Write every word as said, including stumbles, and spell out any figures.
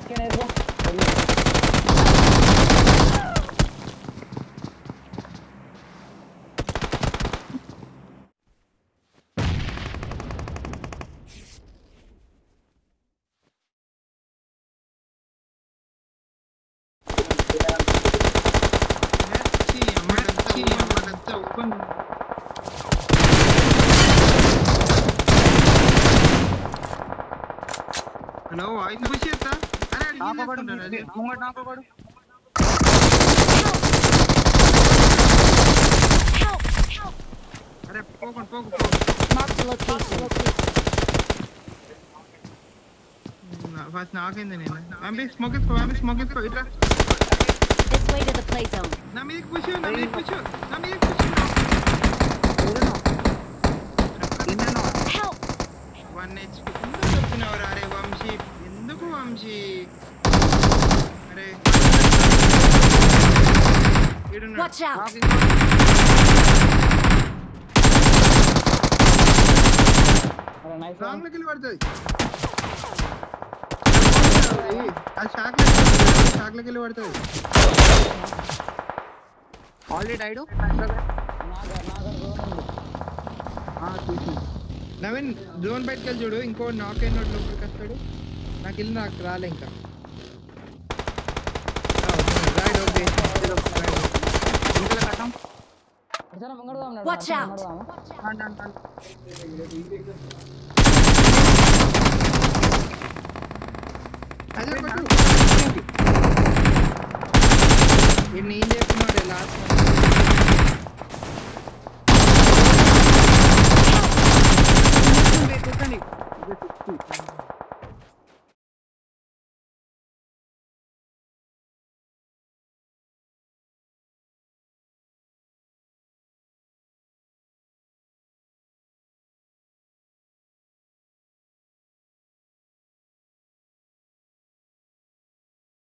इसके नहीं वो హలో వాయిస్ పుష్ చేస్తా అరే అడిగి నాకోడు ముంగట నాకోడు అరే పోకండి పోకు Mark the location. ఫస్ట్ నాకేంది నేను అంబి స్మోక్ ఇస్కో అంబి స్మోక్ ఇస్కో ఇట్రా This way to the play zone. నా మీదకి పుష్ నా మీదకి పుష్ నా మీదకి పుష్ Help! వన్ హెచ్పి ఎందుకు చెప్తున్నావురా అరే వంశీ ఎందుకు వంశీ అరే ఇడున్నా Watch out! अरे नाइस రాంగ్ లకి పడుతుంది ఆ షాక్ షాక్ లకి పడుతుంది ఆల్రెడీ డైడ్ नागर नागर जोन ఆ చూసి నవీన్ జోన్ బయటకి వెళ్ళి చూడు ఇంకో నాక్ అయిన లోపలికి వస్తాడు నాకు ఇల్లు నాకు రాలే ఇంకా రైట్ ఓకే ఇంట్లో కట్టం चलो मंगड़ दाम Watch out! And and and అదే కొట్టు ఇది నేను చెప్తున్నాడు లాస్ట్